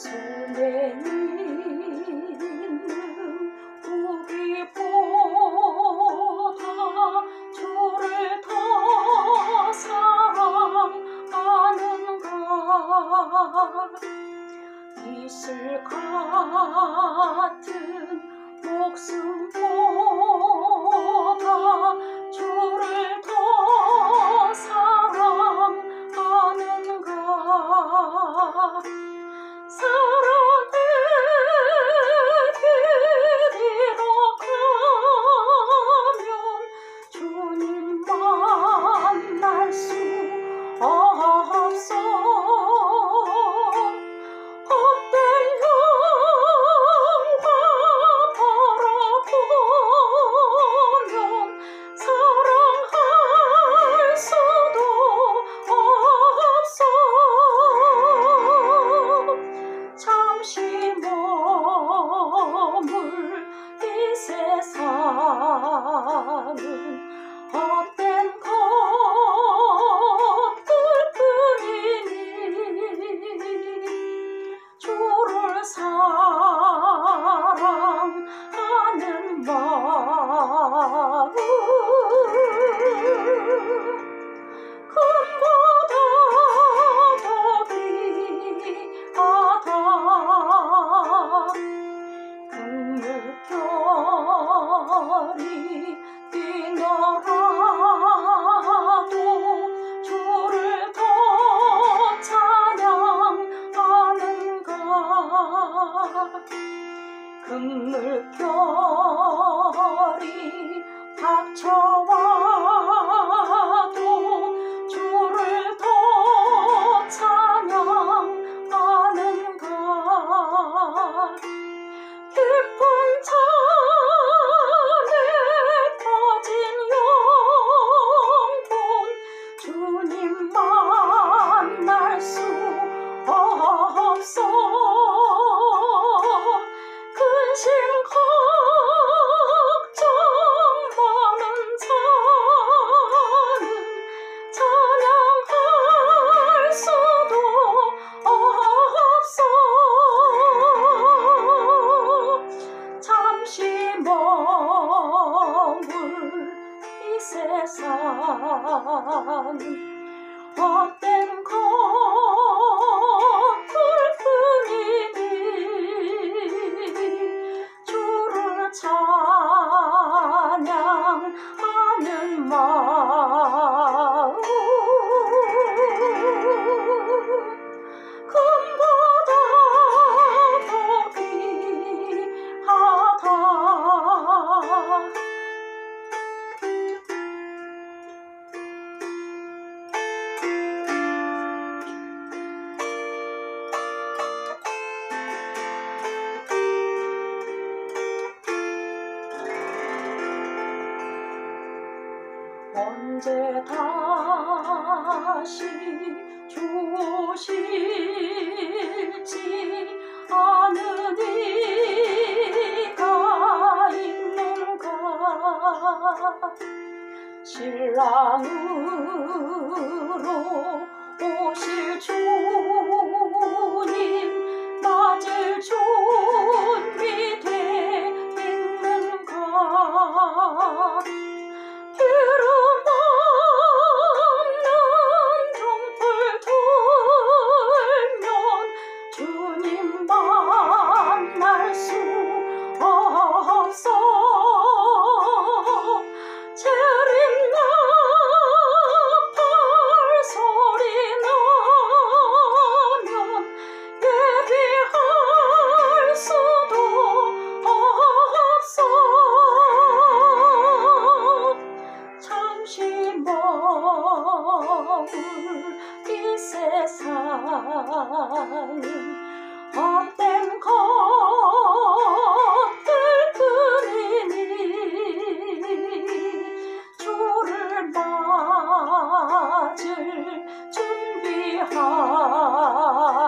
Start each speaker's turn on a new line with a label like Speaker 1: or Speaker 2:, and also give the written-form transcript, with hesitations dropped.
Speaker 1: 손에 있는 무기보다 주를 더 사랑하는가. 이슬 같은 목숨보다 주를 더 사랑하는가. 사랑의 길이로 가면 주님 만날 수 없어. 헛된 영광 바라보면 사랑할 수도 없어. 잠시 머물 이 세상은 헛된 것들뿐이니 주를 사랑하는 마음 금보다 더 귀하다. 금물결이 뛰놀아도 주를 더 찬양하는가. 금물결이 닥쳐와도 주를 더 찬양하는가. 깊은 잠에 빠진 영혼 주님 만날 수 없어. 근심 걱정 많은 자는 찬양할 수도 없어. 잠시 머물 이 세상은 헛된 것들뿐이니 주를 찬양하는 마음 금보다 더 귀하다. 언제 다시 주실지 아는 이가 있는가. 신랑으로 오실 주님 맞을 준비돼 있는가. 이름 없는 등불 들면 주님 만날 수 없어. 재림 나팔 소리 나면 예비할 수도 없어. 잠시 머물 이 세상은 헛된 것들뿐이니 주를 맞을 준비하